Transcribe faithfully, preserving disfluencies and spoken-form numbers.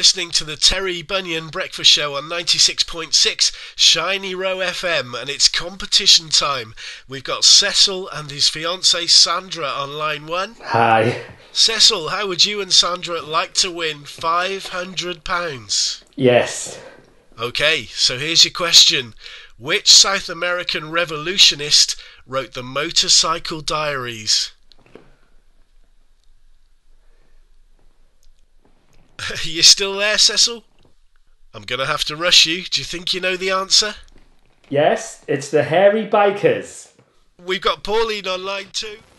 listening to the Terry Bunyan Breakfast Show on ninety-six point six Shiny Row F M, and it's competition time. We've got Cecil and his fiancée Sandra on line one. Hi. Cecil, how would you and Sandra like to win five hundred pounds? Yes. Okay, so here's your question. Which South American revolutionist wrote the Motorcycle Diaries? You still there, Cecil? I'm going to have to rush you. Do you think you know the answer? Yes, it's the Hairy Bikers. We've got Pauline on line two.